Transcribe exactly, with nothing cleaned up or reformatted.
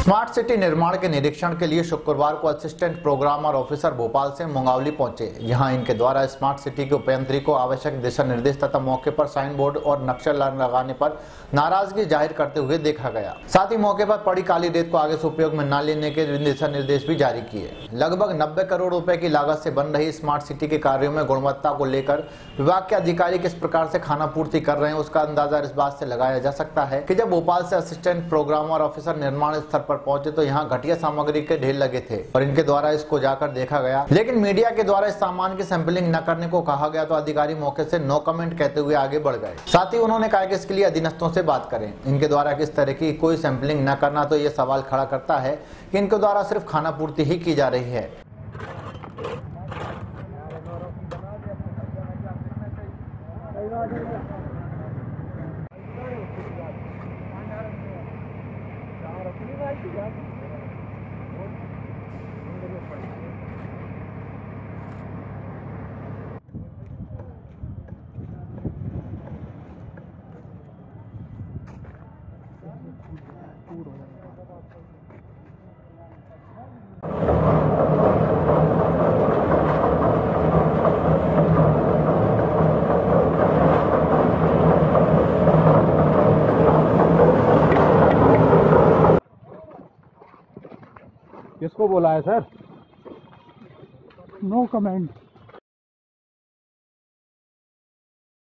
Smart city निर्माण के निरीक्षण के लिए शुक्रवार को असिस्टेंट प्रोग्रामर ऑफिसर भोपाल से मुंगावली पहुंचे। यहां इनके द्वारा स्मार्ट सिटी के उपयंत्री को आवश्यक दिशा निर्देश तथा मौके पर साइन बोर्ड और नक्शा लगाने पर नाराजगी जाहिर करते हुए देखा गया। साथ ही मौके पर पड़ी काली रेत को आगे से उपयोग में न लेने के दिशा निर्देश भी जारी किए। लगभग नब्बे करोड़ रुपए की लागत से बन रही स्मार्ट सिटी के कार्यों में गुणवत्ता को लेकर विभाग के अधिकारी किस प्रकार से खानापूर्ति कर रहे हैं, उसका अंदाजा इस बात से लगाया जा सकता है कि जब भोपाल से असिस्टेंट प्रोग्रामर ऑफिसर निर्माण स्थल पर पहुंचे तो यहाँ घटिया सामग्री के ढेर लगे थे और इनके द्वारा इसको जाकर देखा गया, लेकिन मीडिया के द्वारा इस सामान की सैंपलिंग न करने को कहा गया तो अधिकारी मौके से नो कमेंट कहते हुए आगे बढ़ गए। साथ ही उन्होंने कहा कि इसके लिए अधीनस्थों से बात करें। इनके द्वारा किस तरह की कोई सैंपलिंग न करना तो ये सवाल खड़ा करता है कि इनके द्वारा सिर्फ खानापूर्ति ही की जा रही है। किसको बोला है सर? No comment.